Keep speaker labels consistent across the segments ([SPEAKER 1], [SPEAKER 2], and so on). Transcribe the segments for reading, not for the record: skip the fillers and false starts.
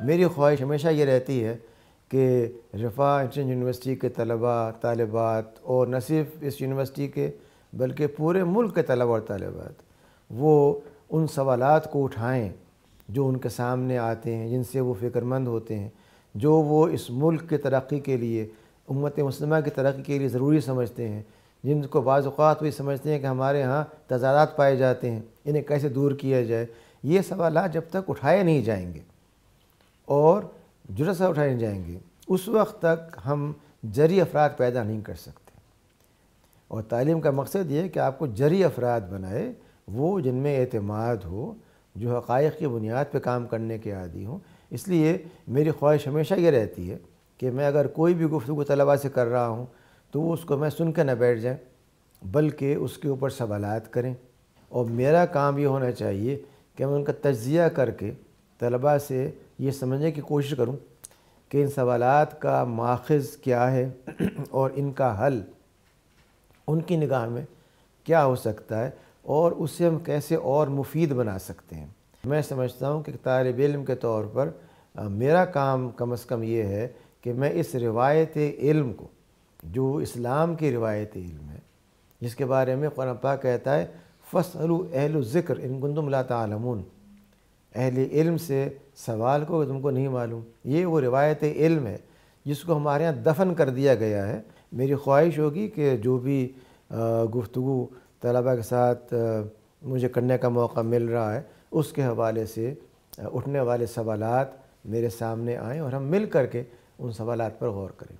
[SPEAKER 1] میری خواہش ہمیشہ یہ رہتی ہے کہ رفاہ انٹرنیشنل یونیورسٹی کے طلباء طالبات، اور نہ صرف اس یونیورسٹی کے بلکہ پورے ملک کے طلباء اور طالبات، وہ ان سوالات کو اٹھائیں جو ان کے سامنے آتے ہیں، جن سے وہ فکر مند ہوتے ہیں، جو وہ اس ملک کی ترقی کے لیے، امت مسلمہ کی ترقی کے لیے ضروری سمجھتے ہیں، جن کو بعض اوقات وہ سمجھتے ہیں کہ ہمارے ہاں تضادات پائے جاتے ہیں، انہیں کیسے دور کیا جائے۔ یہ سوالات جب تک اٹھائے نہیں جائیں گے اور جرأت سے اٹھائے نہیں جائیں گے، اس وقت تک ہم جرأی افراد پیدا نہیں کر سکتے۔ اور تعلیم کا مقصد یہ ہے کہ آپ کو جرأی افراد بنائے، وہ جن میں اعتماد ہو، جو حقائق کی بنیاد پہ کام کرنے کے عادی ہوں۔ اس لیے میری خواہش ہمیشہ یہ رہتی ہے کہ میں اگر کوئی بھی گفتگو طلباء سے کر رہا ہوں تو وہ اس کو میں سن کے نہ بیٹھ جائیں، بلکہ اس کے اوپر سوالات کریں، اور میرا کام یہ ہونا چاہیے کہ میں ان کا تجزیہ کر کے طلباء سے یہ سمجھنے کی کوشش کروں کہ ان سوالات کا ماخذ کیا ہے اور ان کا حل ان کی نگاہ میں کیا ہو سکتا ہے، اور اسے ہم کیسے اور مفید بنا سکتے ہیں۔ میں سمجھتا ہوں کہ طالب علم کے طور پر میرا کام کم از کم یہ ہے کہ میں اس روایت علم کو، جو اسلام کی روایت علم ہے، جس کے بارے میں قرآن پاک کہتا ہے فَاسْأَلُوا اہل الذکر ان کنتم لا تعلمون، اہل علم سے سوال کو تم کو نہیں معلوم۔ یہ وہ روایت علم ہے جس کو ہمارے ہاں دفن کر دیا گیا ہے۔ میری خواہش ہوگی کہ جو بھی گفتگو طلباء کے ساتھ مجھے کرنے کا موقع مل رہا ہے، اس کے حوالے سے اٹھنے والے سوالات میرے سامنے آئیں اور ہم مل کر کے ان سوالات پر غور کریں۔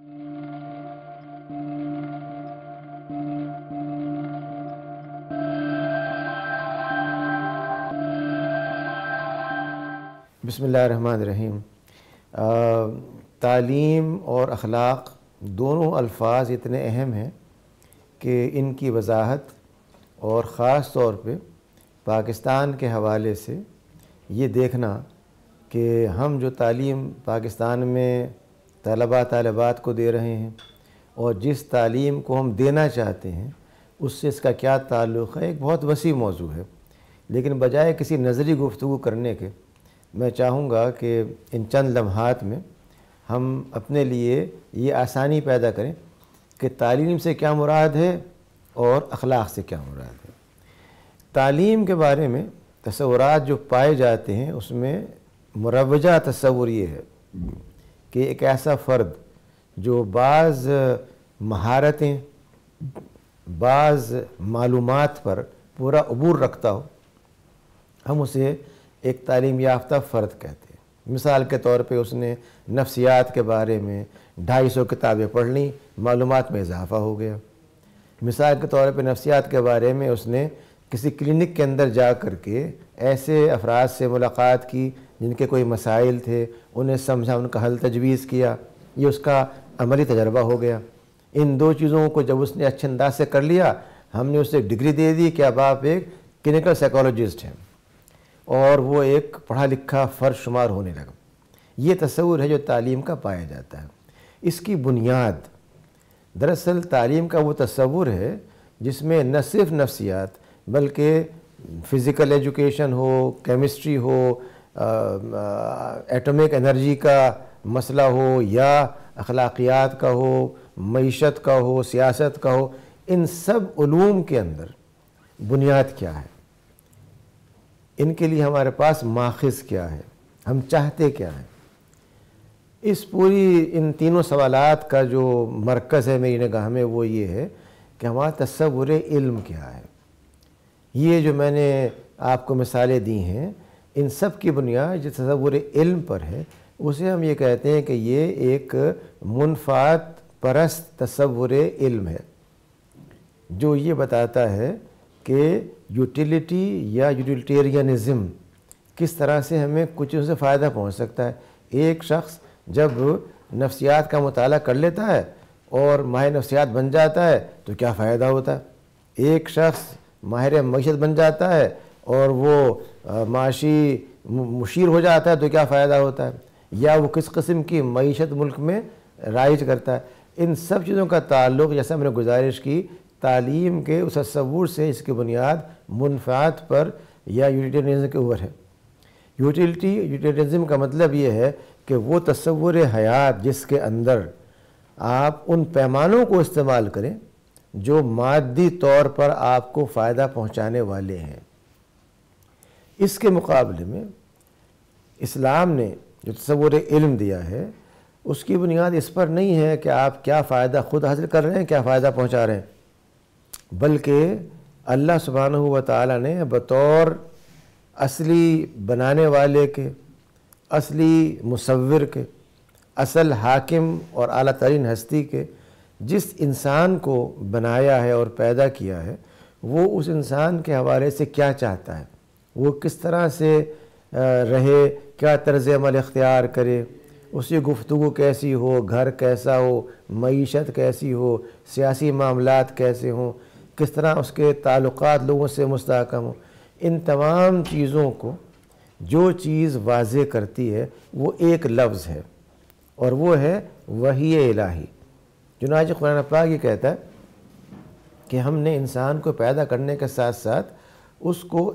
[SPEAKER 1] بسم اللہ الرحمن الرحیم۔ تعلیم اور اخلاق دونوں الفاظ اتنے اہم ہیں کہ ان کی وضاحت، اور خاص طور پہ پاکستان کے حوالے سے یہ دیکھنا کہ ہم جو تعلیم پاکستان میں طلباء طالبات کو دے رہے ہیں اور جس تعلیم کو ہم دینا چاہتے ہیں اس سے اس کا کیا تعلق ہے، ایک بہت وسیع موضوع ہے۔ لیکن بجائے کسی نظری گفتگو کرنے کے، میں چاہوں گا کہ ان چند لمحات میں ہم اپنے لیے یہ آسانی پیدا کریں کہ تعلیم سے کیا مراد ہے اور اخلاق سے کیا مراد ہے۔ تعلیم کے بارے میں تصورات جو پائے جاتے ہیں اس میں مروجہ تصور یہ ہے کہ ایک ایسا فرد جو بعض مہارتیں، بعض معلومات پر پورا عبور رکھتا ہو، ہم اسے ایک تعلیم یافتہ فرد کہتے ہیں۔ مثال کے طور پہ اس نے نفسیات کے بارے میں 250 کتابیں پڑھ لیں، معلومات میں اضافہ ہو گیا۔ مثال کے طور پہ نفسیات کے بارے میں اس نے کسی کلینک کے اندر جا کر کے ایسے افراد سے ملاقات کی جن کے کوئی مسائل تھے، انہیں سمجھا، ان کا حل تجویز کیا، یہ اس کا عملی تجربہ ہو گیا۔ ان دو چیزوں کو جب اس نے اچھے انداز سے کر لیا، ہم نے اسے ڈگری دے دی کہ اب آپ ایک کلینکل سائیکالوجسٹ ہیں، اور وہ ایک پڑھا لکھا فرد شمار ہونے لگا۔ یہ تصور ہے جو تعلیم کا پایا جاتا ہے۔ اس کی بنیاد دراصل تعلیم کا وہ تصور ہے جس میں نہ صرف نفسیات بلکہ فزیکل ایجوکیشن ہو، کیمسٹری ہو، ایٹمک انرجی کا مسئلہ ہو، یا اخلاقیات کا ہو، معیشت کا ہو، سیاست کا ہو، ان سب علوم کے اندر بنیاد کیا ہے، ان کے لیے ہمارے پاس ماخذ کیا ہے، ہم چاہتے کیا ہیں۔ اس پوری ان تینوں سوالات کا جو مرکز ہے میری نگاہ میں وہ یہ ہے کہ ہمارا تصور علم کیا ہے۔ یہ جو میں نے آپ کو مثالیں دی ہیں، ان سب کی بنیاد جو تصور علم پر ہے، اسے ہم یہ کہتے ہیں کہ یہ ایک منفعت پرست تصور علم ہے، جو یہ بتاتا ہے کہ یوٹیلیٹی یا یوٹیلیٹیرینزم کس طرح سے ہمیں کچھ چیزوں سے فائدہ پہنچ سکتا ہے۔ ایک شخص جب نفسیات کا مطالعہ کر لیتا ہے اور ماہر نفسیات بن جاتا ہے تو کیا فائدہ ہوتا ہے۔ ایک شخص ماہر معیشت بن جاتا ہے اور وہ معاشی مشیر ہو جاتا ہے تو کیا فائدہ ہوتا ہے، یا وہ کس قسم کی معیشت ملک میں رائج کرتا ہے۔ ان سب چیزوں کا تعلق، جیسا میں نے گزارش کی، تعلیم کے اس تصور سے، اس کی بنیاد منفعت پر یا یوٹیلیٹیرینزم کے اوپر ہے۔ یوٹیلیٹرزم کا مطلب یہ ہے کہ وہ تصور حیات جس کے اندر آپ ان پیمانوں کو استعمال کریں جو مادی طور پر آپ کو فائدہ پہنچانے والے ہیں۔ اس کے مقابلے میں اسلام نے جو تصور علم دیا ہے اس کی بنیاد اس پر نہیں ہے کہ آپ کیا فائدہ خود حاصل کر رہے ہیں، کیا فائدہ پہنچا رہے ہیں، بلکہ اللہ سبحانہ و تعالیٰ نے بطور اصلی بنانے والے کے، اصلی مصور کے، اصل حاکم اور اعلیٰ ترین ہستی کے جس انسان کو بنایا ہے اور پیدا کیا ہے، وہ اس انسان کے حوالے سے کیا چاہتا ہے، وہ کس طرح سے رہے، کیا طرز عمل اختیار کرے، اس کی گفتگو کیسی ہو، گھر کیسا ہو، معیشت کیسی ہو، سیاسی معاملات کیسے ہوں، کس طرح اس کے تعلقات لوگوں سے مستحکم ہوں، ان تمام چیزوں کو جو چیز واضح کرتی ہے وہ ایک لفظ ہے، اور وہ ہے وحی الہی۔ چنانچہ قرآن پاک یہ کہتا ہے کہ ہم نے انسان کو پیدا کرنے کے ساتھ ساتھ اس کو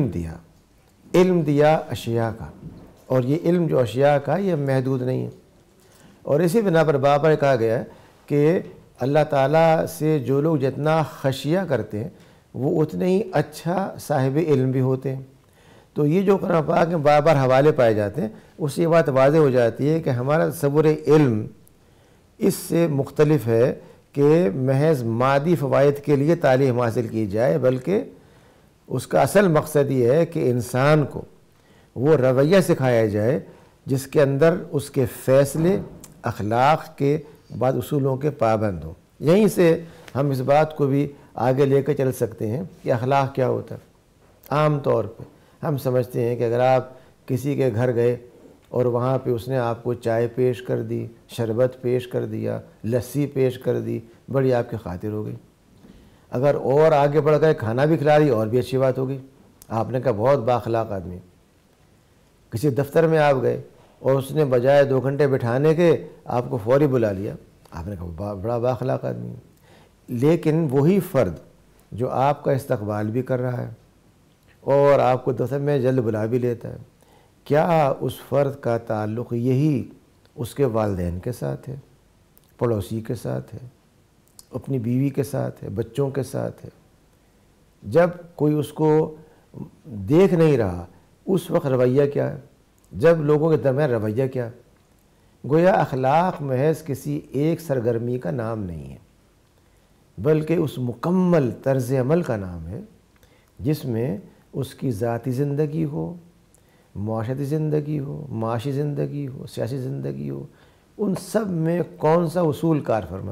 [SPEAKER 1] علم دیا اشیاء کا، اور یہ علم جو اشیاء کا یہ محدود نہیں ہے، اور اسی بنا پر بار کہا گیا ہے کہ اللہ تعالیٰ سے جو لوگ جتنا خشیہ کرتے ہیں وہ اتنے ہی اچھا صاحب علم بھی ہوتے ہیں۔ تو یہ جو قرآن پاک میں بار بار حوالے پائے جاتے ہیں، اس سے یہ بات واضح ہو جاتی ہے کہ ہمارا تصور علم اس سے مختلف ہے کہ محض مادی فوائد کے لیے تعلیم حاصل کی جائے، بلکہ اس کا اصل مقصد یہ ہے کہ انسان کو وہ رویہ سکھایا جائے جس کے اندر اس کے فیصلے اخلاق کے بعد اصولوں کے پابند ہوں۔ یہیں سے ہم اس بات کو بھی آگے لے کر چل سکتے ہیں کہ اخلاق کیا ہوتا ہے۔ عام طور پہ ہم سمجھتے ہیں کہ اگر آپ کسی کے گھر گئے اور وہاں پہ اس نے آپ کو چائے پیش کر دی، شربت پیش کر دیا، لسی پیش کر دی، بڑی آپ کی خاطر ہو گئی۔ اگر اور آگے بڑھ گئے کھانا بھی کھلا دی اور بھی اچھی بات ہو گئی، آپ نے کہا بہت بااخلاق آدمی۔ کسی دفتر میں آپ گئے اور اس نے بجائے 2 گھنٹے بٹھانے کے آپ کو فوری بلا لیا، آپ نے کہا بڑا بااخلاق آدمی۔ لیکن وہی فرد جو آپ کا استقبال بھی کر رہا ہے اور آپ کو دفتر میں جلد بلا بھی لیتا ہے، کیا اس فرد کا تعلق یہی اس کے والدین کے ساتھ ہے، پڑوسی کے ساتھ ہے، اپنی بیوی کے ساتھ ہے، بچوں کے ساتھ ہے؟ جب کوئی اس کو دیکھ نہیں رہا اس وقت رویہ کیا ہے؟ جب لوگوں کے درمیان رویہ کیا ہے؟ گویا اخلاق محض کسی ایک سرگرمی کا نام نہیں ہے، بلکہ اس مکمل طرز عمل کا نام ہے جس میں اس کی ذاتی زندگی ہو، معاشرتی زندگی ہو، معاشی زندگی ہو، سیاسی زندگی ہو، ان سب میں کون سا اصول کار فرما۔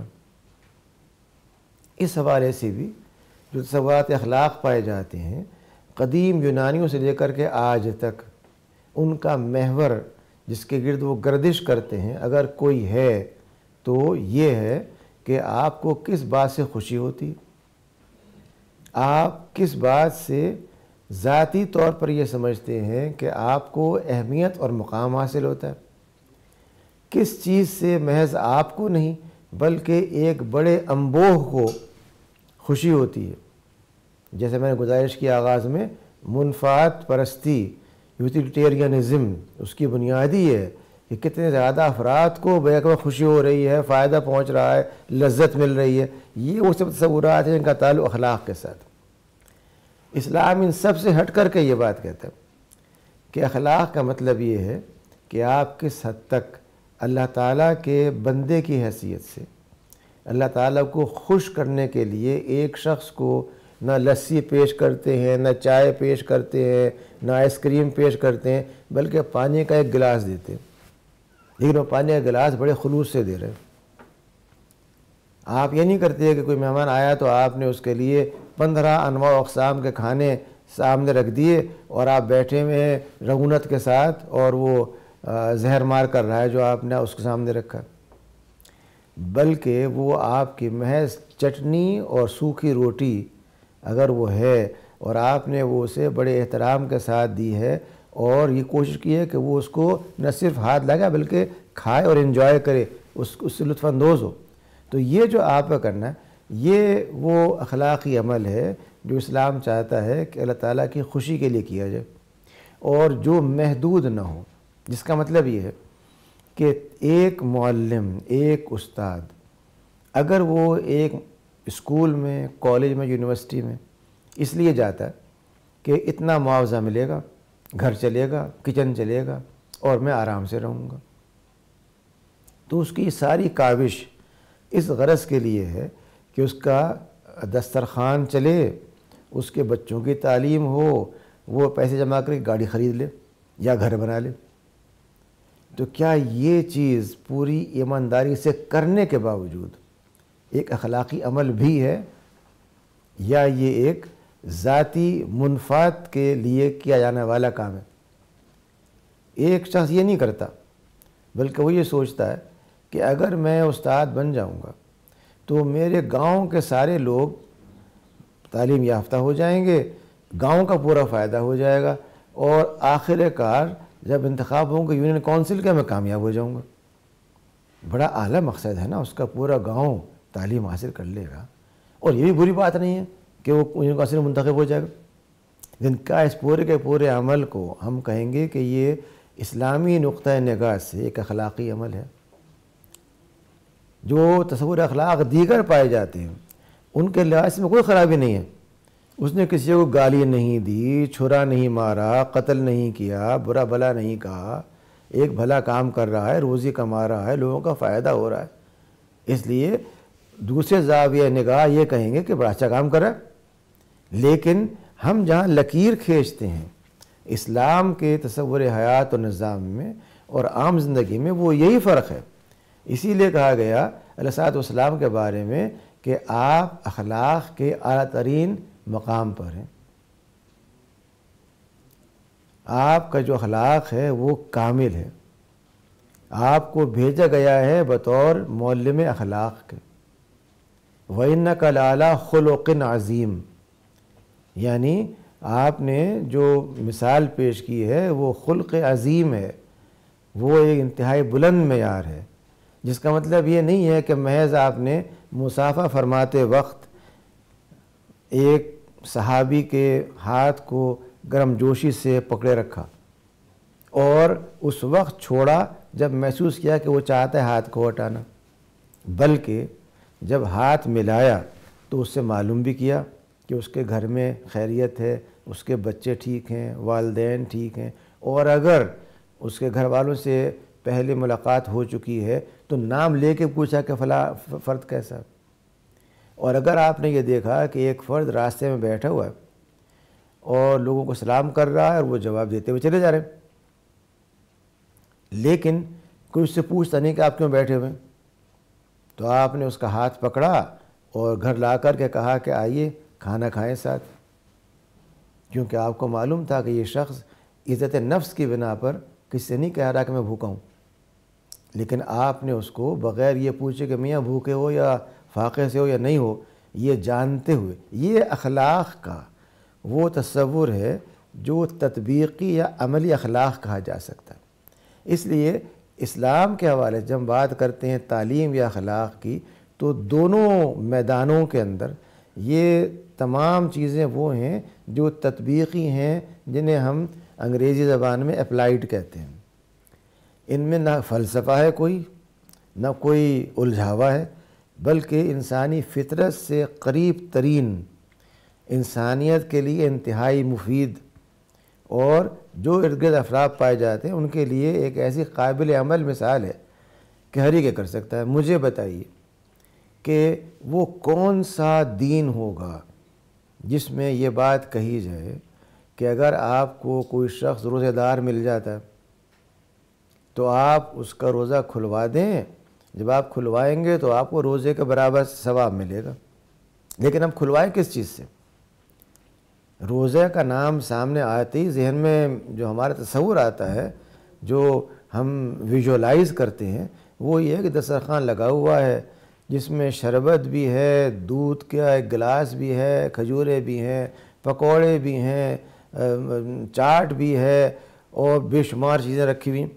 [SPEAKER 1] اس حوالے سے بھی جو تصورات اخلاق پائے جاتے ہیں قدیم یونانیوں سے لے کر کے آج تک، ان کا محور جس کے گرد وہ گردش کرتے ہیں اگر کوئی ہے تو یہ ہے کہ آپ کو کس بات سے خوشی ہوتی، آپ کس بات سے ذاتی طور پر یہ سمجھتے ہیں کہ آپ کو اہمیت اور مقام حاصل ہوتا ہے، کس چیز سے محض آپ کو نہیں بلکہ ایک بڑے انبوہ کو خوشی ہوتی ہے۔ جیسے میں نے گزارش کی آغاز میں، منفعت پرستی، یوٹیلیٹیرینزم، اس کی بنیادی ہے کہ کتنے زیادہ افراد کو بیک وقت خوشی ہو رہی ہے، فائدہ پہنچ رہا ہے، لذت مل رہی ہے۔ یہ وہ سب تصورات ہیں جن کا تعلق اخلاق کے ساتھ۔ اسلام ان سب سے ہٹ کر کے یہ بات کہتا ہے کہ اخلاق کا مطلب یہ ہے کہ آپ کس حد تک اللہ تعالیٰ کے بندے کی حیثیت سے اللہ تعالیٰ کو خوش کرنے کے لیے ایک شخص کو نہ لسی پیش کرتے ہیں، نہ چائے پیش کرتے ہیں، نہ آئس کریم پیش کرتے ہیں، بلکہ پانی کا ایک گلاس دیتے ہیں، لیکن وہ پانی کا گلاس بڑے خلوص سے دے رہے ہیں۔ آپ یہ نہیں کرتے کہ کوئی مہمان آیا تو آپ نے اس کے لیے 15 انواع و اقسام کے کھانے سامنے رکھ دیے اور آپ بیٹھے ہوئے ہیں رغونت کے ساتھ اور وہ زہر مار کر رہا ہے جو آپ نے اس کے سامنے رکھا، بلکہ وہ آپ کی محض چٹنی اور سوکھی روٹی اگر وہ ہے اور آپ نے وہ اسے بڑے احترام کے ساتھ دی ہے اور یہ کوشش کی ہے کہ وہ اس کو نہ صرف ہاتھ لگائے بلکہ کھائے اور انجوائے کرے، اس سے لطف اندوز ہو، تو یہ جو آپ کا کرنا ہے یہ وہ اخلاقی عمل ہے جو اسلام چاہتا ہے کہ اللہ تعالیٰ کی خوشی کے لیے کیا جائے۔ اور جو محدود نہ ہو، جس کا مطلب یہ ہے کہ ایک معلم، ایک استاد اگر وہ ایک اسکول میں، کالج میں، یونیورسٹی میں اس لیے جاتا ہے کہ اتنا معاوضہ ملے گا، گھر چلے گا، کچن چلے گا اور میں آرام سے رہوں گا، تو اس کی ساری کاوش اس غرض کے لیے ہے کہ اس کا دسترخوان چلے، اس کے بچوں کی تعلیم ہو، وہ پیسے جمع کر کے گاڑی خرید لے یا گھر بنا لے۔ تو کیا یہ چیز پوری ایمانداری سے کرنے کے باوجود ایک اخلاقی عمل بھی ہے، یا یہ ایک ذاتی منفعت کے لیے کیا جانے والا کام ہے؟ ایک شخص یہ نہیں کرتا، بلکہ وہ یہ سوچتا ہے کہ اگر میں استاد بن جاؤں گا تو میرے گاؤں کے سارے لوگ تعلیم یافتہ ہو جائیں گے، گاؤں کا پورا فائدہ ہو جائے گا، اور آخر کار جب انتخاب ہوں گے یونین کونسل کا، میں کامیاب ہو جاؤں گا۔ بڑا اعلیٰ مقصد ہے نا، اس کا پورا گاؤں تعلیم حاصل کر لے گا، اور یہ بھی بری بات نہیں ہے کہ وہ یونین کونسل میں منتخب ہو جائے گا۔ لیکن کیا اس پورے کے پورے عمل کو ہم کہیں گے کہ یہ اسلامی نقطۂ نگاہ سے ایک اخلاقی عمل ہے؟ جو تصور اخلاق دیگر پائے جاتے ہیں ان کے لحاظ میں کوئی خرابی نہیں ہے۔ اس نے کسی کو گالی نہیں دی، چھرا نہیں مارا، قتل نہیں کیا، برا بھلا نہیں کہا، ایک بھلا کام کر رہا ہے، روزی کما رہا ہے، لوگوں کا فائدہ ہو رہا ہے، اس لیے دوسرے زاویہ نگاہ یہ کہیں گے کہ بڑا اچھا کام کر رہا ہے۔ لیکن ہم جہاں لکیر کھینچتے ہیں اسلام کے تصور حیات و نظام میں اور عام زندگی میں، وہ یہی فرق ہے۔ اسی لیے کہا گیا علیہ الصلوۃ والسلام کے بارے میں کہ آپ اخلاق کے اعلیٰ ترین مقام پر ہیں، آپ کا جو اخلاق ہے وہ کامل ہے، آپ کو بھیجا گیا ہے بطور معلم اخلاق کے۔ وَإِنَّكَ لَعَلَىٰ خُلُقٍ عَظِيمٍ، یعنی آپ نے جو مثال پیش کی ہے وہ خلق عظیم ہے، وہ ایک انتہائی بلند معیار ہے، جس کا مطلب یہ نہیں ہے کہ محض آپ نے مصافحہ فرماتے وقت ایک صحابی کے ہاتھ کو گرم جوشی سے پکڑے رکھا اور اس وقت چھوڑا جب محسوس کیا کہ وہ چاہتا ہے ہاتھ کو ہٹانا، بلکہ جب ہاتھ ملایا تو اس سے معلوم بھی کیا کہ اس کے گھر میں خیریت ہے، اس کے بچے ٹھیک ہیں، والدین ٹھیک ہیں، اور اگر اس کے گھر والوں سے پہلے ملاقات ہو چکی ہے تو نام لے کے پوچھا کہ فلاں فرد کیسا۔ اور اگر آپ نے یہ دیکھا کہ ایک فرد راستے میں بیٹھا ہوا ہے اور لوگوں کو سلام کر رہا ہے اور وہ جواب دیتے ہوئے چلے جا رہے ہیں، لیکن کوئی اس سے پوچھتا نہیں کہ آپ کیوں بیٹھے ہوئے ہیں، تو آپ نے اس کا ہاتھ پکڑا اور گھر لا کر کے کہا کہ آئیے کھانا کھائیں ساتھ، کیونکہ آپ کو معلوم تھا کہ یہ شخص عزت نفس کی بنا پر کسی سے نہیں کہہ رہا کہ میں بھوکا ہوں، لیکن آپ نے اس کو بغیر یہ پوچھے کہ میاں بھوکے ہو یا فاقے سے ہو یا نہیں ہو، یہ جانتے ہوئے، یہ اخلاق کا وہ تصور ہے جو تطبیقی یا عملی اخلاق کہا جا سکتا ہے۔ اس لیے اسلام کے حوالے سے جب ہم بات کرتے ہیں تعلیم یا اخلاق کی، تو دونوں میدانوں کے اندر یہ تمام چیزیں وہ ہیں جو تطبیقی ہیں، جنہیں ہم انگریزی زبان میں اپلائیڈ کہتے ہیں۔ ان میں نہ فلسفہ ہے کوئی، نہ کوئی الجھاوا ہے، بلکہ انسانی فطرت سے قریب ترین، انسانیت کے لیے انتہائی مفید، اور جو ارد گرد افراد پائے جاتے ہیں ان کے لیے ایک ایسی قابل عمل مثال ہے کہ ہر ایک کر سکتا ہے۔ مجھے بتائیے کہ وہ کون سا دین ہوگا جس میں یہ بات کہی جائے کہ اگر آپ کو کوئی شخص روزہ دار مل جاتا ہے تو آپ اس کا روزہ کھلوا دیں، جب آپ کھلوائیں گے تو آپ کو روزے کے برابر ثواب ملے گا۔ لیکن ہم کھلوائیں کس چیز سے؟ روزے کا نام سامنے آتے ہی ذہن میں جو ہمارا تصور آتا ہے، جو ہم ویژولائز کرتے ہیں، وہ یہ ہے کہ دسترخوان لگا ہوا ہے جس میں شربت بھی ہے، دودھ کا ایک گلاس بھی ہے، کھجورے بھی ہیں، پکوڑے بھی ہیں، چاٹ بھی ہے، اور بے شمار چیزیں رکھی ہوئی ہیں۔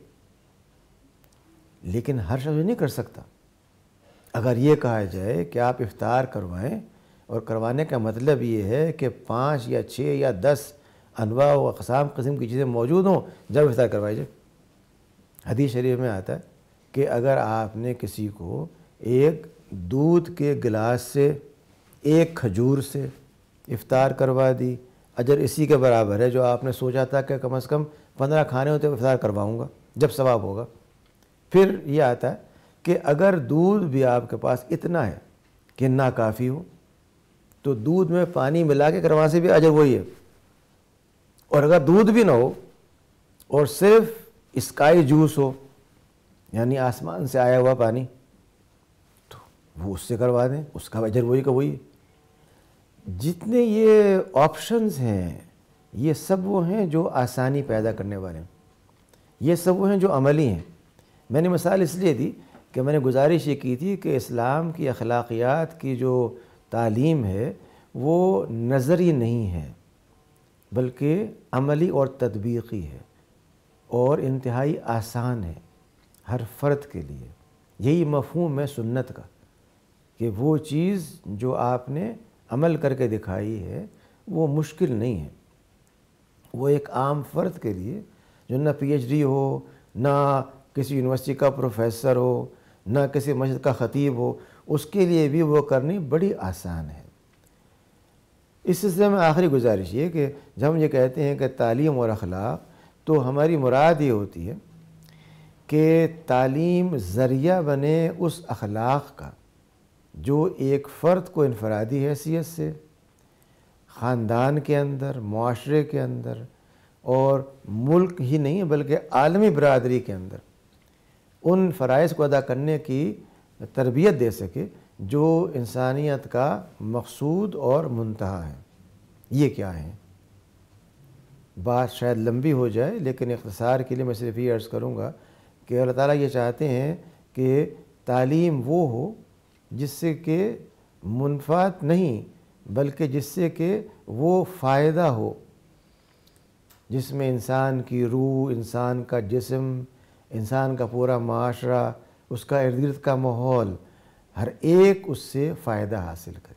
[SPEAKER 1] لیکن ہر شخص نہیں کر سکتا۔ اگر یہ کہا جائے کہ آپ افطار کروائیں، اور کروانے کا مطلب یہ ہے کہ 5 یا 6 یا 10 انواع و اقسام قسم کی چیزیں موجود ہوں جب افطار کروائی جائے۔ حدیث شریف میں آتا ہے کہ اگر آپ نے کسی کو ایک دودھ کے گلاس سے ایک کھجور سے افطار کروا دی، اجر اسی کے برابر ہے جو آپ نے سوچا تھا کہ کم از کم 15 کھانے ہوتے افطار کرواؤں گا جب ثواب ہوگا۔ پھر یہ آتا ہے کہ اگر دودھ بھی آپ کے پاس اتنا ہے کہ ناکافی ہو تو دودھ میں پانی ملا کے کروانے سے بھی اجر وہی ہے، اور اگر دودھ بھی نہ ہو اور صرف اسکائی جوس ہو یعنی آسمان سے آیا ہوا پانی تو وہ اس سے کروا دیں، اس کا اجر وہی کا وہی ہے۔ جتنے یہ آپشنز ہیں یہ سب وہ ہیں جو آسانی پیدا کرنے والے ہیں، یہ سب وہ ہیں جو عملی ہیں۔ میں نے مثال اس لیے دی کہ میں نے گزارش یہ کی تھی کہ اسلام کی اخلاقیات کی جو تعلیم ہے وہ نظری نہیں ہے بلکہ عملی اور تطبیقی ہے، اور انتہائی آسان ہے ہر فرد کے لیے۔ یہی مفہوم ہے سنت کا کہ وہ چیز جو آپ نے عمل کر کے دکھائی ہے وہ مشکل نہیں ہے، وہ ایک عام فرد کے لیے جو نہ پی ایچ ڈی ہو، نہ کسی یونیورسٹی کا پروفیسر ہو، نہ کسی مسجد کا خطیب ہو، اس کے لیے بھی وہ کرنی بڑی آسان ہے۔ اس سلسلے میں آخری گزارش یہ کہ جب ہم یہ کہتے ہیں کہ تعلیم اور اخلاق تو ہماری مراد یہ ہوتی ہے کہ تعلیم ذریعہ بنے اس اخلاق کا جو ایک فرد کو انفرادی حیثیت سے خاندان کے اندر، معاشرے کے اندر اور ملک ہی نہیں بلکہ عالمی برادری کے اندر ان فرائض کو ادا کرنے کی تربیت دے سکے جو انسانیت کا مقصود اور منتہا ہے۔ یہ کیا ہیں؟ بات شاید لمبی ہو جائے لیکن اختصار کے لیے میں صرف یہ عرض کروں گا کہ اللہ تعالیٰ یہ چاہتے ہیں کہ تعلیم وہ ہو جس سے کہ منفعت نہیں بلکہ جس سے کہ وہ فائدہ ہو، جس میں انسان کی روح، انسان کا جسم، انسان کا پورا معاشرہ، اس کا ارد گرد کا ماحول، ہر ایک اس سے فائدہ حاصل کرے۔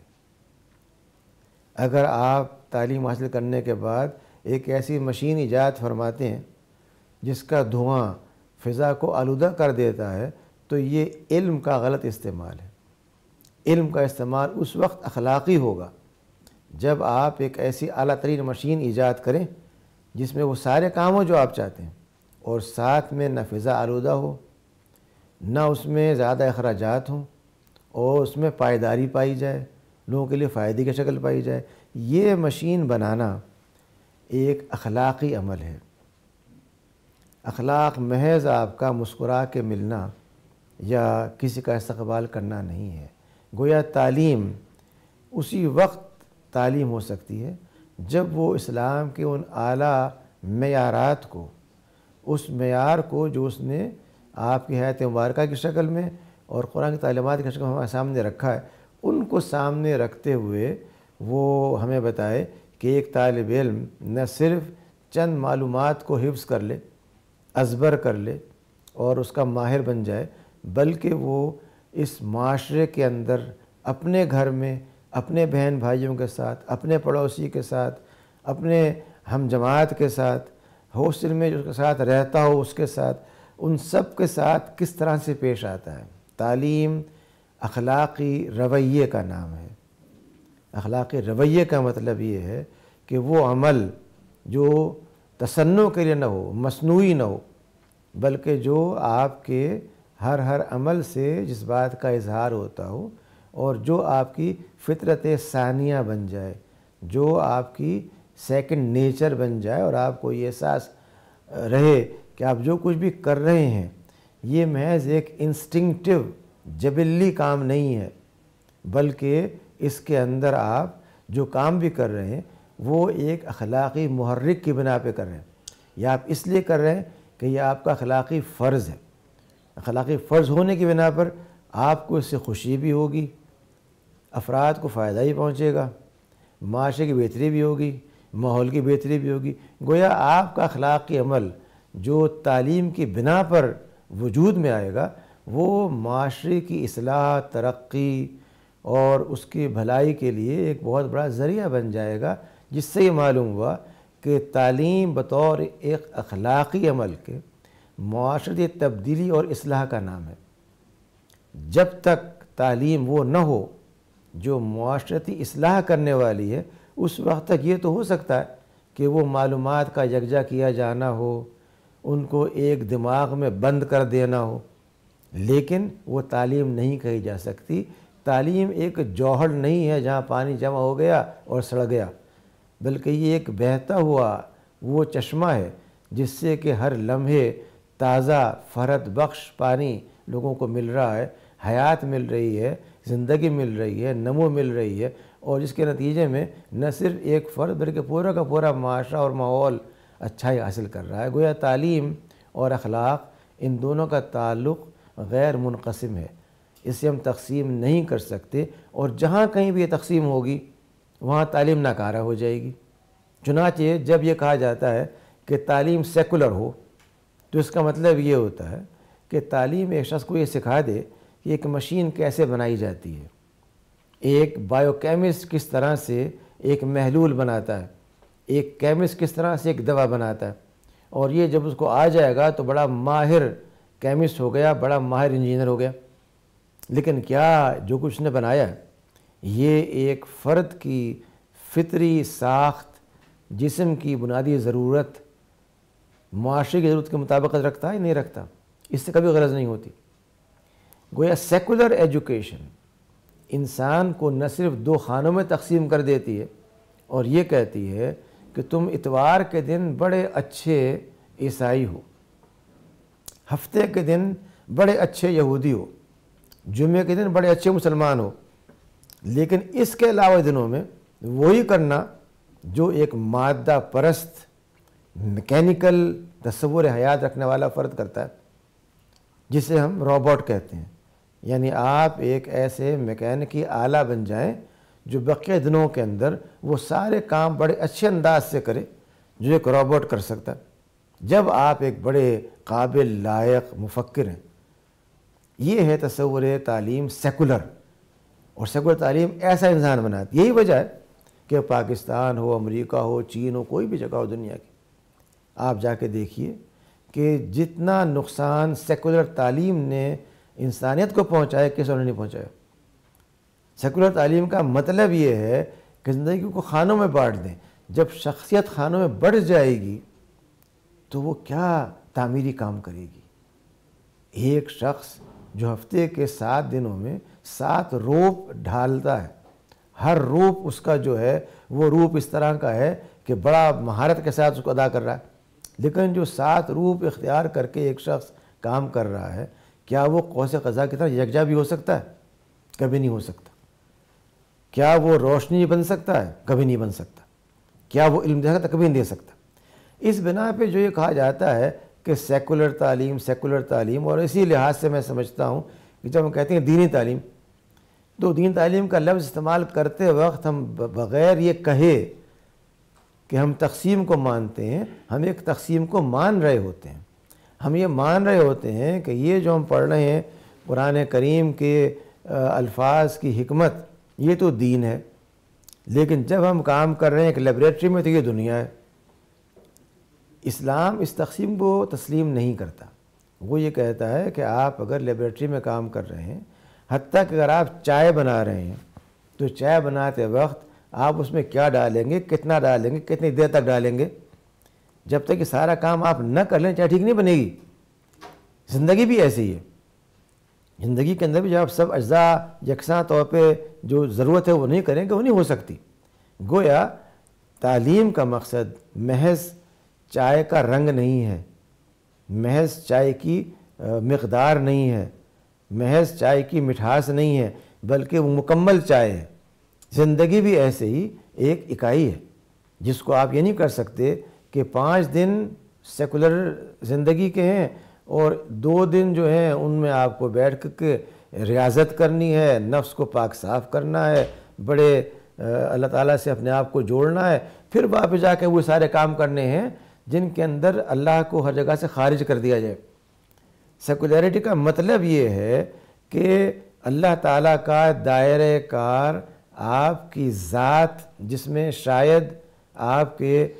[SPEAKER 1] اگر آپ تعلیم حاصل کرنے کے بعد ایک ایسی مشین ایجاد فرماتے ہیں جس کا دھواں فضا کو آلودہ کر دیتا ہے تو یہ علم کا غلط استعمال ہے۔ علم کا استعمال اس وقت اخلاقی ہوگا جب آپ ایک ایسی اعلیٰ ترین مشین ایجاد کریں جس میں وہ سارے کام ہوں جو آپ چاہتے ہیں، اور ساتھ میں نہ فضا آلودہ ہو، نہ اس میں زیادہ اخراجات ہوں، اور اس میں پائیداری پائی جائے، لوگوں کے لیے فائدے کی شکل پائی جائے۔ یہ مشین بنانا ایک اخلاقی عمل ہے۔ اخلاق محض آپ کا مسکرا کے ملنا یا کسی کا استقبال کرنا نہیں ہے۔ گویا تعلیم اسی وقت تعلیم ہو سکتی ہے جب وہ اسلام کے ان اعلیٰ معیارات کو، اس معیار کو جو اس نے آپ کی حیات مبارکہ کی شکل میں اور قرآن کی تعلیمات کی شکل میں ہمارے سامنے رکھا ہے، ان کو سامنے رکھتے ہوئے وہ ہمیں بتائے کہ ایک طالب علم نہ صرف چند معلومات کو حفظ کر لے، ازبر کر لے اور اس کا ماہر بن جائے، بلکہ وہ اس معاشرے کے اندر، اپنے گھر میں، اپنے بہن بھائیوں کے ساتھ، اپنے پڑوسی کے ساتھ، اپنے ہم جماعت کے ساتھ، ہاسٹل میں جو اس کے ساتھ رہتا ہو اس کے ساتھ، ان سب کے ساتھ کس طرح سے پیش آتا ہے۔ تعلیم اخلاقی رویے کا نام ہے۔ اخلاقی رویے کا مطلب یہ ہے کہ وہ عمل جو تصنع کے لیے نہ ہو، مصنوعی نہ ہو، بلکہ جو آپ کے ہر عمل سے جس بات کا اظہار ہوتا ہو اور جو آپ کی فطرت ثانیہ بن جائے، جو آپ کی سیکنڈ نیچر بن جائے، اور آپ کو یہ احساس رہے کہ آپ جو کچھ بھی کر رہے ہیں یہ محض ایک انسٹنکٹیو جبلی کام نہیں ہے، بلکہ اس کے اندر آپ جو کام بھی کر رہے ہیں وہ ایک اخلاقی محرک کی بنا پہ کر رہے ہیں، یا آپ اس لیے کر رہے ہیں کہ یہ آپ کا اخلاقی فرض ہے۔ اخلاقی فرض ہونے کی بنا پر آپ کو اس سے خوشی بھی ہوگی، افراد کو فائدہ ہی پہنچے گا، معاشرے کی بہتری بھی ہوگی، ماحول کی بہتری بھی ہوگی۔ گویا آپ کا اخلاقی عمل جو تعلیم کی بنا پر وجود میں آئے گا وہ معاشرے کی اصلاح، ترقی اور اس کی بھلائی کے لیے ایک بہت بڑا ذریعہ بن جائے گا، جس سے یہ معلوم ہوا کہ تعلیم بطور ایک اخلاقی عمل کے معاشرتی تبدیلی اور اصلاح کا نام ہے۔ جب تک تعلیم وہ نہ ہو جو معاشرتی اصلاح کرنے والی ہے، اس وقت تک یہ تو ہو سکتا ہے کہ وہ معلومات کا یکجا کیا جانا ہو، ان کو ایک دماغ میں بند کر دینا ہو، لیکن وہ تعلیم نہیں کہی جا سکتی۔ تعلیم ایک جوہر نہیں ہے جہاں پانی جمع ہو گیا اور سڑ گیا، بلکہ یہ ایک بہتا ہوا وہ چشمہ ہے جس سے کہ ہر لمحے تازہ فرحت بخش پانی لوگوں کو مل رہا ہے، حیات مل رہی ہے، زندگی مل رہی ہے، نمو مل رہی ہے، اور جس کے نتیجے میں نہ صرف ایک فرد بلکہ پورا کا پورا معاشرہ اور ماحول اچھائی حاصل کر رہا ہے۔ گویا تعلیم اور اخلاق ان دونوں کا تعلق غیر منقسم ہے، اسے ہم تقسیم نہیں کر سکتے، اور جہاں کہیں بھی یہ تقسیم ہوگی وہاں تعلیم ناکارہ ہو جائے گی۔ چنانچہ جب یہ کہا جاتا ہے کہ تعلیم سیکولر ہو تو اس کا مطلب یہ ہوتا ہے کہ تعلیم ایک شخص کو یہ سکھا دے کہ ایک مشین کیسے بنائی جاتی ہے، ایک بائیو کیمسٹ کس طرح سے ایک محلول بناتا ہے، ایک کیمسٹ کس طرح سے ایک دوا بناتا ہے، اور یہ جب اس کو آ جائے گا تو بڑا ماہر کیمسٹ ہو گیا، بڑا ماہر انجینئر ہو گیا۔ لیکن کیا جو کچھ نے بنایا ہے یہ ایک فرد کی فطری ساخت، جسم کی بنیادی ضرورت، معاشرے کی ضرورت کے مطابقت رکھتا ہے؟ نہیں رکھتا، اس سے کبھی غرض نہیں ہوتی۔ گویا سیکولر ایجوکیشن انسان کو نہ صرف دو خانوں میں تقسیم کر دیتی ہے اور یہ کہتی ہے کہ تم اتوار کے دن بڑے اچھے عیسائی ہو، ہفتے کے دن بڑے اچھے یہودی ہو، جمعے کے دن بڑے اچھے مسلمان ہو، لیکن اس کے علاوہ دنوں میں وہی کرنا جو ایک مادہ پرست میکینیکل تصور حیات رکھنے والا فرد کرتا ہے، جسے ہم روبوٹ کہتے ہیں۔ یعنی آپ ایک ایسے میکینکی آلہ بن جائیں جو بقیہ دنوں کے اندر وہ سارے کام بڑے اچھے انداز سے کرے جو ایک روبوٹ کر سکتا ہے۔ جب آپ ایک بڑے قابل لائق مفکر ہیں، یہ ہے تصور تعلیم سیکولر، اور سیکولر تعلیم ایسا انسان بناتی۔ یہی وجہ ہے کہ پاکستان ہو، امریکہ ہو، چین ہو، کوئی بھی جگہ ہو دنیا کی، آپ جا کے دیکھیے کہ جتنا نقصان سیکولر تعلیم نے انسانیت کو پہنچایا کسی نے نہیں پہنچایا۔ سیکولر تعلیم کا مطلب یہ ہے کہ زندگی کو خانوں میں بانٹ دیں۔ جب شخصیت خانوں میں بڑھ جائے گی تو وہ کیا تعمیری کام کرے گی؟ ایک شخص جو ہفتے کے 7 دنوں میں 7 روپ ڈھالتا ہے، ہر روپ اس کا جو ہے وہ روپ اس طرح کا ہے کہ بڑا مہارت کے ساتھ اس کو ادا کر رہا ہے، لیکن جو 7 روپ اختیار کر کے ایک شخص کام کر رہا ہے، کیا وہ قوس قزح کی طرح یکجا بھی ہو سکتا ہے؟ کبھی نہیں ہو سکتا۔ کیا وہ روشنی بن سکتا ہے؟ کبھی نہیں بن سکتا۔ کیا وہ علم دے سکتا؟ کبھی نہیں دے سکتا۔ اس بنا پہ جو یہ کہا جاتا ہے کہ سیکولر تعلیم، اور اسی لحاظ سے میں سمجھتا ہوں کہ جب ہم کہتے ہیں دینی تعلیم، تو دین تعلیم کا لفظ استعمال کرتے وقت ہم بغیر یہ کہے کہ ہم تقسیم کو مانتے ہیں، ہم ایک تقسیم کو مان رہے ہوتے ہیں۔ ہم یہ مان رہے ہوتے ہیں کہ یہ جو ہم پڑھ رہے ہیں قرآن کریم کے الفاظ کی حکمت، یہ تو دین ہے، لیکن جب ہم کام کر رہے ہیں ایک لیبریٹری میں تو یہ دنیا ہے۔ اسلام اس تقسیم کو تسلیم نہیں کرتا۔ وہ یہ کہتا ہے کہ آپ اگر لیبریٹری میں کام کر رہے ہیں، حتیٰ کہ اگر آپ چائے بنا رہے ہیں تو چائے بناتے وقت آپ اس میں کیا ڈالیں گے، کتنا ڈالیں گے، کتنی دیر تک ڈالیں گے، جب تک کہ سارا کام آپ نہ کر لیں چائے ٹھیک نہیں بنے گی۔ زندگی بھی ایسی ہے۔ زندگی کے اندر بھی جب آپ سب اجزاء یکساں طور پہ جو ضرورت ہے وہ نہیں کریں گے، وہ نہیں ہو سکتی۔ گویا تعلیم کا مقصد محض چائے کا رنگ نہیں ہے، محض چائے کی مقدار نہیں ہے، محض چائے کی مٹھاس نہیں ہے، بلکہ وہ مکمل چائے ہے۔ زندگی بھی ایسے ہی ایک اکائی ہے جس کو آپ یہ نہیں کر سکتے کہ 5 دن سیکولر زندگی کے ہیں اور 2 دن جو ہیں ان میں آپ کو بیٹھ کے ریاضت کرنی ہے، نفس کو پاک صاف کرنا ہے، بڑے اللہ تعالیٰ سے اپنے آپ کو جوڑنا ہے، پھر واپس جا کے وہ سارے کام کرنے ہیں جن کے اندر اللہ کو ہر جگہ سے خارج کر دیا جائے۔ سیکولیرٹی کا مطلب یہ ہے کہ اللہ تعالیٰ کا دائرہ کار آپ کی ذات، جس میں شاید آپ کے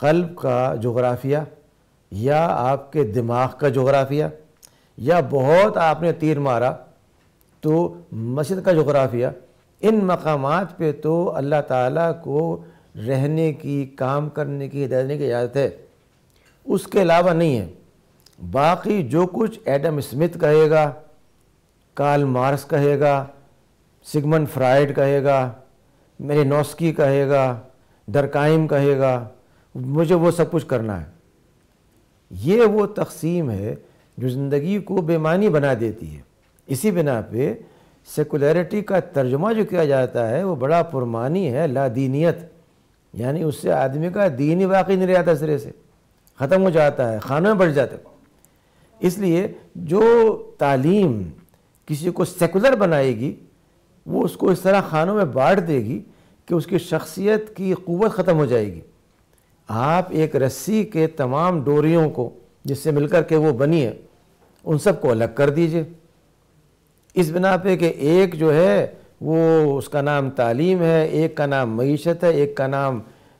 [SPEAKER 1] قلب کا جغرافیہ یا آپ کے دماغ کا جغرافیہ یا بہت آپ نے تیر مارا تو مسجد کا جغرافیہ، ان مقامات پہ تو اللہ تعالیٰ کو رہنے کی، کام کرنے کی، ہدایت دینے کی اجازت ہے، اس کے علاوہ نہیں ہے۔ باقی جو کچھ ایڈم اسمتھ کہے گا، کارل مارکس کہے گا، سگمنڈ فرائڈ کہے گا، میلینوسکی کہے گا، ڈرکائم کہے گا، مجھے وہ سب کچھ کرنا ہے، یہ وہ تقسیم ہے جو زندگی کو بے معنی بنا دیتی ہے۔ اسی بنا پہ سیکولیرٹی کا ترجمہ جو کیا جاتا ہے وہ بڑا پرمعنی ہے، لا دینیت، یعنی اس سے آدمی کا دین ہی واقعی نہیں رہتا، سرے سے ختم ہو جاتا ہے، خانوں میں بڑھ جاتا ہے۔ اس لیے جو تعلیم کسی کو سیکولر بنائے گی وہ اس کو اس طرح خانوں میں بانٹ دے گی کہ اس کی شخصیت کی قوت ختم ہو جائے گی۔ آپ ایک رسی کے تمام ڈوریوں کو جس سے مل کر کے وہ بنی ہے ان سب کو الگ کر دیجئے، اس بنا پہ کہ ایک جو ہے وہ اس کا نام تعلیم ہے، ایک کا نام معیشت ہے، ایک کا نام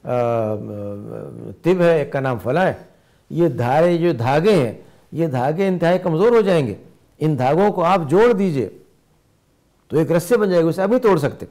[SPEAKER 1] طب ہے، ایک کا نام فلاں ہے۔ یہ جو دھاگے ہیں یہ دھاگے انتہائی کمزور ہو جائیں گے، ان دھاگوں کو آپ جوڑ دیجئے تو ایک رسے بن جائے گی، اسے آپ نہیں توڑ سکتے۔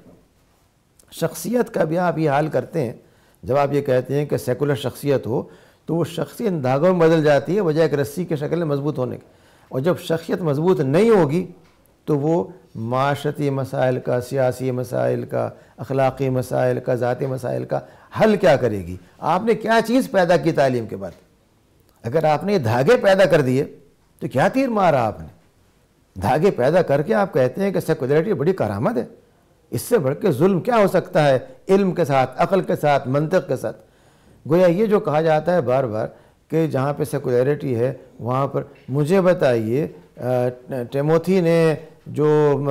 [SPEAKER 1] شخصیت کا بھی آپ یہ حال کرتے ہیں، جب آپ یہ کہتے ہیں کہ سیکولر شخصیت ہو تو وہ شخصیت ان دھاگوں میں بدل جاتی ہے بجائے ایک رسی کی شکل میں مضبوط ہونے کی، اور جب شخصیت مضبوط نہیں ہوگی تو وہ معاشرتی مسائل کا، سیاسی مسائل کا، اخلاقی مسائل کا، ذاتی مسائل کا حل کیا کرے گی؟ آپ نے کیا چیز پیدا کی تعلیم کے بعد؟ اگر آپ نے یہ دھاگے پیدا کر دیے تو کیا تیر مارا آپ نے؟ دھاگے پیدا کر کے آپ کہتے ہیں کہ سیکولرٹی بڑی کرامت ہے، اس سے بڑھ کے ظلم کیا ہو سکتا ہے؟ علم کے ساتھ، عقل کے ساتھ، منطق کے ساتھ۔ گویا یہ جو کہا جاتا ہے بار بار کہ جہاں پہ سیکولرٹی ہے وہاں پر، مجھے بتائیے ٹیموتھی نے جو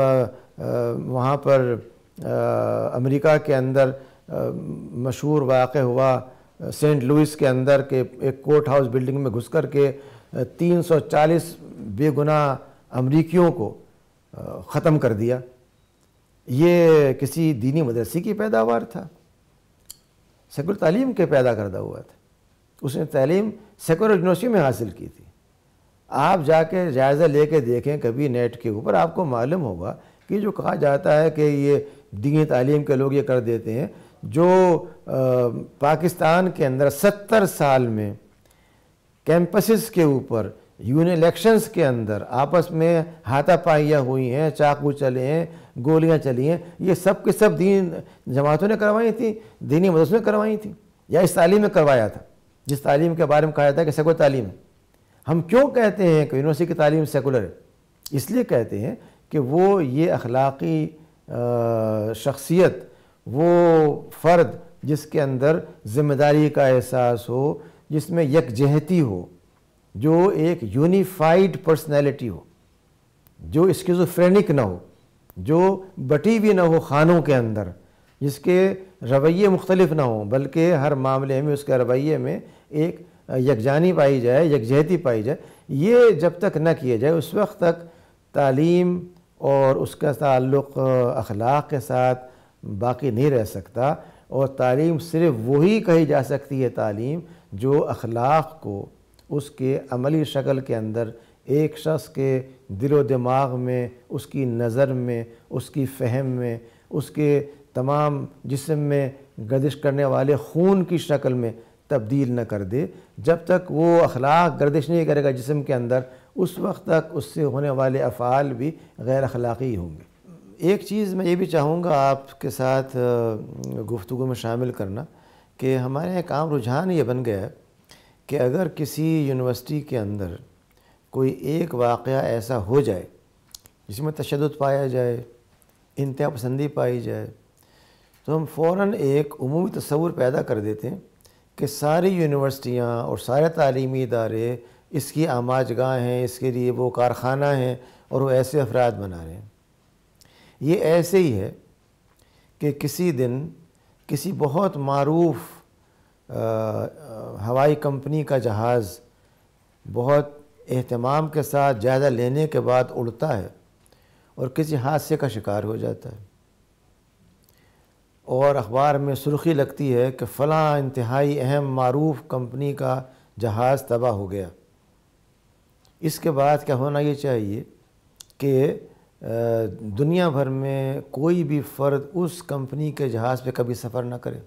[SPEAKER 1] وہاں پر امریکہ کے اندر مشہور واقع ہوا سینٹ لوئس کے اندر کہ ایک کورٹ ہاؤس بلڈنگ میں گھس کر کے 340 بے گناہ امریکیوں کو ختم کر دیا، یہ کسی دینی مدرسے کی پیداوار تھا، سیکولر تعلیم کے پیدا کردہ ہوا تھا۔ اس نے تعلیم سیکولر یونیورسٹی میں حاصل کی تھی۔ آپ جا کے جائزہ لے کے دیکھیں کبھی نیٹ کے اوپر، آپ کو معلوم ہوگا کہ جو کہا جاتا ہے کہ یہ دینی تعلیم کے لوگ یہ کر دیتے ہیں، جو پاکستان کے اندر 70 سال میں کیمپسز کے اوپر یونین الیکشنز کے اندر آپس میں ہاتھا پائیاں ہوئی ہیں، چاقو چلے ہیں، گولیاں چلی ہیں، یہ سب کے سب دین جماعتوں نے کروائی تھیں، دینی مدرسوں نے کروائی تھیں، یا اس تعلیم میں کروایا تھا جس تعلیم کے بارے میں کہا جاتا ہے کہ سیکولر تعلیم ہے۔ ہم کیوں کہتے ہیں کہ یونیورسٹی کی تعلیم سیکولر ہے؟ اس لیے کہتے ہیں کہ وہ یہ اخلاقی شخصیت، وہ فرد جس کے اندر ذمہ داری کا احساس ہو، جس میں یکجہتی ہو، جو ایک یونیفائیڈ پرسنالٹی ہو، جو اسکیزوفرینک نہ ہو، جو بٹی ہوئی نہ ہو خانوں کے اندر، جس کے رویے مختلف نہ ہوں بلکہ ہر معاملے میں اس کے رویے میں ایک یکجانی پائی جائے، یکجہتی پائی جائے، یہ جب تک نہ کیے جائے اس وقت تک تعلیم اور اس کا تعلق اخلاق کے ساتھ باقی نہیں رہ سکتا۔ اور تعلیم صرف وہی کہی جا سکتی ہے تعلیم جو اخلاق کو اس کے عملی شکل کے اندر ایک شخص کے دل و دماغ میں، اس کی نظر میں، اس کی فہم میں، اس کے تمام جسم میں گردش کرنے والے خون کی شکل میں تبدیل نہ کر دے۔ جب تک وہ اخلاق گردش نہیں کرے گا جسم کے اندر، اس وقت تک اس سے ہونے والے افعال بھی غیر اخلاقی ہوں گے۔ ایک چیز میں یہ بھی چاہوں گا آپ کے ساتھ گفتگو میں شامل کرنا کہ ہمارے یہاں ایک عام رجحان یہ بن گیا ہے کہ اگر کسی یونیورسٹی کے اندر کوئی ایک واقعہ ایسا ہو جائے جس میں تشدد پایا جائے، انتہا پسندی پائی جائے، تو ہم فوراً ایک عمومی تصور پیدا کر دیتے ہیں کہ ساری یونیورسٹیاں اور سارے تعلیمی ادارے اس کی آماج گاہ ہیں، اس کے لیے وہ کارخانہ ہیں اور وہ ایسے افراد بنا رہے ہیں۔ یہ ایسے ہی ہے کہ کسی دن کسی بہت معروف ہوائی کمپنی کا جہاز بہت اہتمام کے ساتھ جائزہ لینے کے بعد اڑتا ہے اور کسی حادثے کا شکار ہو جاتا ہے، اور اخبار میں سرخی لگتی ہے کہ فلاں انتہائی اہم معروف کمپنی کا جہاز تباہ ہو گیا، اس کے بعد کیا ہونا یہ چاہیے کہ دنیا بھر میں کوئی بھی فرد اس کمپنی کے جہاز پہ کبھی سفر نہ کرے۔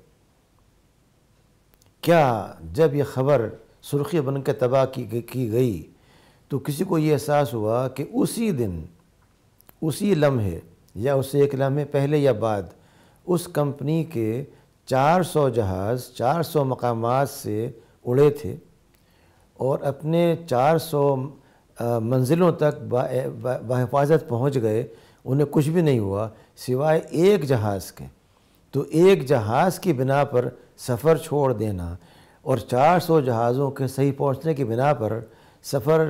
[SPEAKER 1] کیا جب یہ خبر سرخی بن کے تباہ کی گئی تو کسی کو یہ احساس ہوا کہ اسی دن، اسی لمحے یا اس سے ایک لمحے پہلے یا بعد اس کمپنی کے 400 جہاز 400 مقامات سے اڑے تھے اور اپنے 400 منزلوں تک بحفاظت پہنچ گئے، انہیں کچھ بھی نہیں ہوا سوائے ایک جہاز کے؟ تو ایک جہاز کی بنا پر سفر چھوڑ دینا اور 400 جہازوں کے صحیح پہنچنے کی بنا پر سفر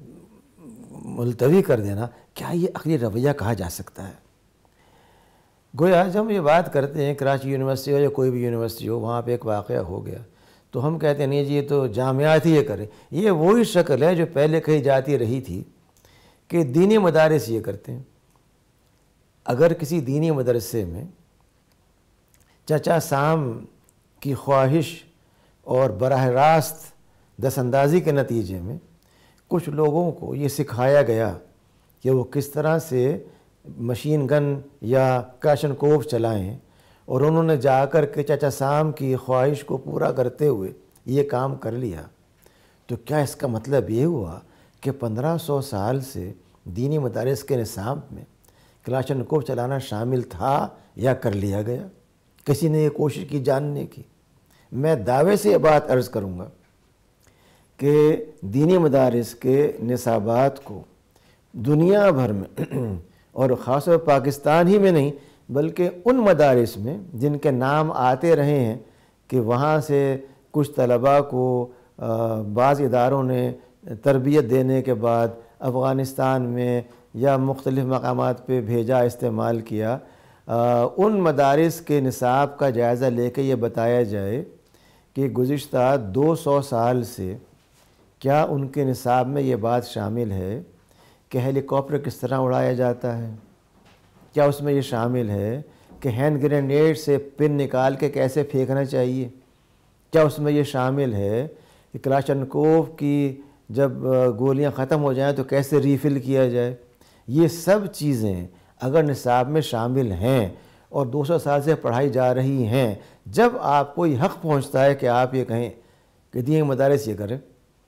[SPEAKER 1] ملتوی کر دینا، کیا یہ عقلی رویہ کہا جا سکتا ہے؟ گویا جب ہم یہ بات کرتے ہیں کراچی یونیورسٹی ہو یا کوئی بھی یونیورسٹی ہو، وہاں پہ ایک واقعہ ہو گیا تو ہم کہتے ہیں نہیں جی یہ تو جامعات ہی یہ کریں۔ یہ وہی شکل ہے جو پہلے کہی جاتی رہی تھی کہ دینی مدارس یہ کرتے ہیں۔ اگر کسی دینی مدرسے میں چچا سام کی خواہش اور براہ راست دست اندازی کے نتیجے میں کچھ لوگوں کو یہ سکھایا گیا کہ وہ کس طرح سے مشین گن یا کلاشنکوف چلائیں، اور انہوں نے جا کر کے چچا سام کی خواہش کو پورا کرتے ہوئے یہ کام کر لیا، تو کیا اس کا مطلب یہ ہوا کہ 1500 سال سے دینی مدارس کے نصاب میں کلاشنکوف چلانا شامل تھا یا کر لیا گیا؟ کسی نے یہ کوشش کی جاننے کی؟ میں دعوے سے یہ بات عرض کروں گا کہ دینی مدارس کے نصابات کو دنیا بھر میں اور خاص طور پاکستان ہی میں نہیں بلکہ ان مدارس میں جن کے نام آتے رہے ہیں کہ وہاں سے کچھ طلباء کو بعض اداروں نے تربیت دینے کے بعد افغانستان میں یا مختلف مقامات پہ بھیجا، استعمال کیا، ان مدارس کے نصاب کا جائزہ لے کے یہ بتایا جائے کہ گزشتہ 200 سال سے کیا ان کے نصاب میں یہ بات شامل ہے کہ ہیلی کاپٹر کس طرح اڑایا جاتا ہے؟ کیا اس میں یہ شامل ہے کہ ہینڈ گرینیڈ سے پن نکال کے کیسے پھینکنا چاہیے؟ کیا اس میں یہ شامل ہے کہ کلاشنکوف کی جب گولیاں ختم ہو جائیں تو کیسے ریفل کیا جائے؟ یہ سب چیزیں اگر نصاب میں شامل ہیں اور 200 سال سے پڑھائی جا رہی ہیں، جب آپ کو یہ حق پہنچتا ہے کہ آپ یہ کہیں کہ دینی مدارس یہ کریں،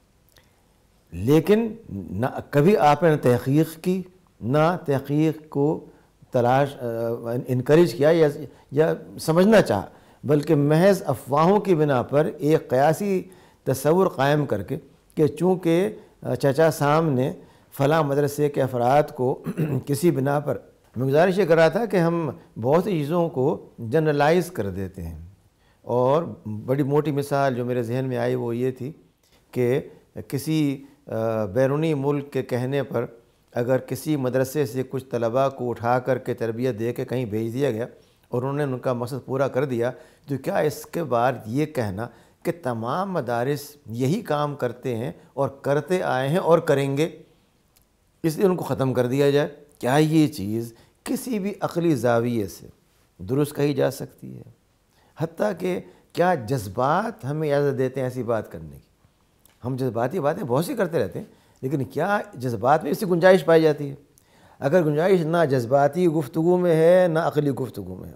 [SPEAKER 1] لیکن نہ کبھی آپ نے تحقیق کی، نہ تحقیق کو تلاش انکریج کیا یا سمجھنا چاہا، بلکہ محض افواہوں کی بنا پر ایک قیاسی تصور قائم کر کے کہ چونکہ چچا سام نے فلاں مدرسے کے افراد کو کسی بنا پر، میں گزارش یہ کر رہا تھا کہ ہم بہت سی چیزوں کو جنرلائز کر دیتے ہیں، اور بڑی موٹی مثال جو میرے ذہن میں آئی وہ یہ تھی کہ کسی بیرونی ملک کے کہنے پر اگر کسی مدرسے سے کچھ طلباء کو اٹھا کر کے تربیت دے کے کہیں بھیج دیا گیا اور انہوں نے ان کا مقصد پورا کر دیا، تو کیا اس کے بعد یہ کہنا کہ تمام مدارس یہی کام کرتے ہیں اور کرتے آئے ہیں اور کریں گے، اس لیے ان کو ختم کر دیا جائے؟ کیا یہ چیز کسی بھی عقلی زاویے سے درست کہی جا سکتی ہے؟ حتیٰ کہ کیا جذبات ہمیں اجازت دیتے ہیں ایسی بات کرنے کی؟ ہم جذباتی باتیں بہت سی کرتے رہتے ہیں، لیکن کیا جذبات میں اس کی گنجائش پائی جاتی ہے؟ اگر گنجائش نہ جذباتی گفتگو میں ہے نہ عقلی گفتگو میں ہے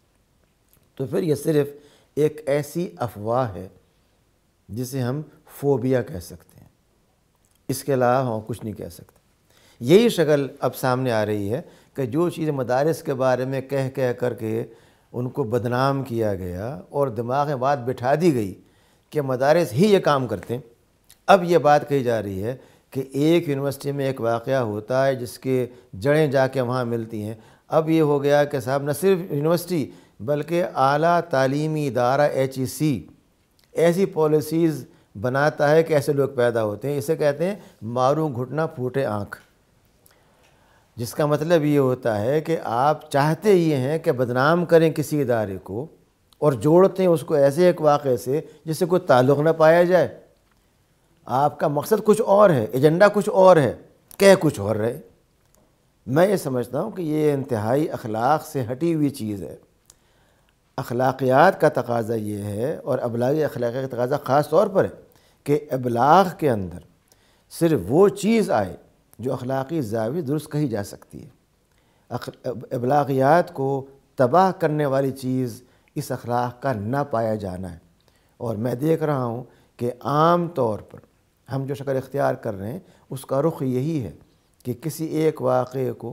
[SPEAKER 1] تو پھر یہ صرف ایک ایسی افواہ ہے جسے ہم فوبیا کہہ سکتے ہیں، اس کے علاوہ ہم کچھ نہیں کہہ سکتے۔ یہی شکل اب سامنے آ رہی ہے کہ جو چیز مدارس کے بارے میں کہہ کر کے ان کو بدنام کیا گیا اور دماغ میں بات بٹھا دی گئی کہ مدارس ہی یہ کام کرتے ہیں، اب یہ بات کہی جا رہی ہے کہ ایک یونیورسٹی میں ایک واقعہ ہوتا ہے جس کے جڑیں جا کے وہاں ملتی ہیں۔ اب یہ ہو گیا کہ صاحب نہ صرف یونیورسٹی بلکہ اعلیٰ تعلیمی ادارہ HEC ایسی پالیسیز بناتا ہے کہ ایسے لوگ پیدا ہوتے ہیں، اسے کہتے ہیں مارو گھٹنا پھوٹے آنکھ، جس کا مطلب یہ ہوتا ہے کہ آپ چاہتے یہ ہیں کہ بدنام کریں کسی ادارے کو اور جوڑتے ہیں اس کو ایسے ایک واقعے سے جس سے کوئی تعلق نہ پایا جائے۔ آپ کا مقصد کچھ اور ہے، ایجنڈا کچھ اور ہے، کہہ کچھ اور رہے۔ میں یہ سمجھتا ہوں کہ یہ انتہائی اخلاق سے ہٹی ہوئی چیز ہے۔ اخلاقیات کا تقاضا یہ ہے، اور ابلاغی اخلاقیات کا تقاضا خاص طور پر ہے کہ ابلاغ کے اندر صرف وہ چیز آئے جو اخلاقی زاویے درست کہی جا سکتی ہے۔ ابلاغیات کو تباہ کرنے والی چیز اس اخلاق کا نہ پایا جانا ہے۔ اور میں دیکھ رہا ہوں کہ عام طور پر ہم جو شکل اختیار کر رہے ہیں اس کا رخ یہی ہے کہ کسی ایک واقعے کو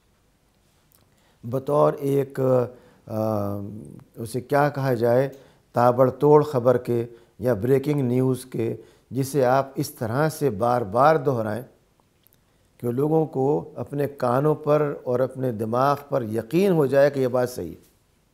[SPEAKER 1] بطور ایک اسے کیا کہا جائے، تابڑ توڑ خبر کے یا بریکنگ نیوز کے، جسے آپ اس طرح سے بار بار دہرائیں کہ لوگوں کو اپنے کانوں پر اور اپنے دماغ پر یقین ہو جائے کہ یہ بات صحیح ہے۔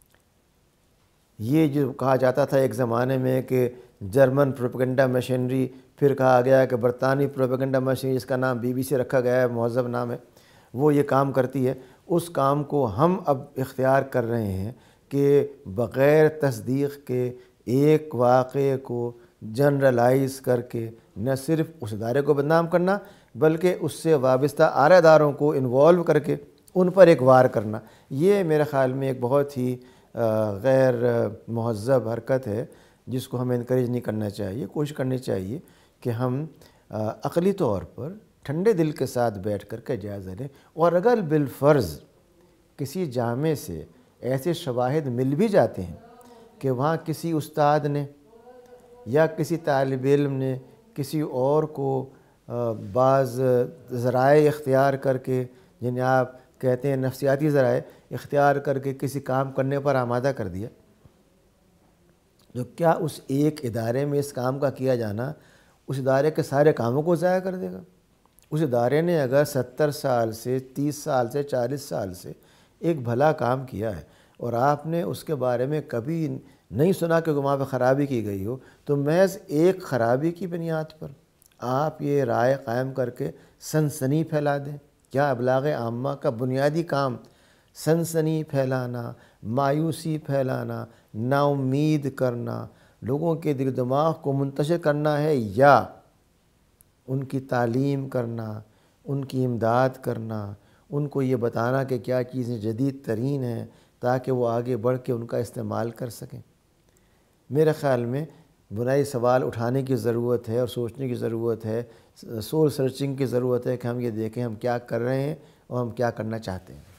[SPEAKER 1] یہ جو کہا جاتا تھا ایک زمانے میں کہ جرمن پروپیگنڈا مشینری، پھر کہا گیا کہ برطانوی پروپیگنڈا مشینری، جس کا نام BBC رکھا گیا ہے، مہذب نام ہے، وہ یہ کام کرتی ہے، اس کام کو ہم اب اختیار کر رہے ہیں کہ بغیر تصدیق کے ایک واقعے کو جنرلائز کر کے نہ صرف اس ادارے کو بدنام کرنا بلکہ اس سے وابستہ آرا اداروں کو انوالو کر کے ان پر ایک وار کرنا، یہ میرے خیال میں ایک بہت ہی غیر مہذب حرکت ہے جس کو ہمیں انکریج نہیں کرنا چاہیے۔ کوشش کرنی چاہیے کہ ہم عقلی طور پر ٹھنڈے دل کے ساتھ بیٹھ کر کے جائزہ لیں، اور اگر بالفرض کسی جامع سے ایسے شواہد مل بھی جاتے ہیں کہ وہاں کسی استاد نے یا کسی طالب علم نے کسی اور کو بعض ذرائع اختیار کر کے، جنہیں آپ کہتے ہیں نفسیاتی ذرائع اختیار کر کے کسی کام کرنے پر آمادہ کر دیا، تو کیا اس ایک ادارے میں اس کام کا کیا جانا اس ادارے کے سارے کاموں کو ضائع کر دے گا؟ اس ادارے نے اگر 70 سال سے 30 سال سے 40 سال سے ایک بھلا کام کیا ہے اور آپ نے اس کے بارے میں کبھی نہیں سنا کہ وہاں پہ خرابی کی گئی ہو، تو محض ایک خرابی کی بنیاد پر آپ یہ رائے قائم کر کے سنسنی پھیلا دیں؟ کیا ابلاغ عامہ کا بنیادی کام سنسنی پھیلانا، مایوسی پھیلانا، نا امید کرنا، لوگوں کے دل و دماغ کو منتشر کرنا ہے، یا ان کی تعلیم کرنا، ان کی امداد کرنا، ان کو یہ بتانا کہ کیا چیزیں جدید ترین ہیں تاکہ وہ آگے بڑھ کے ان کا استعمال کر سکیں؟ میرے خیال میں بنیادی سوال اٹھانے کی ضرورت ہے اور سوچنے کی ضرورت ہے، سول سرچنگ کی ضرورت ہے کہ ہم یہ دیکھیں ہم کیا کر رہے ہیں اور ہم کیا کرنا چاہتے ہیں۔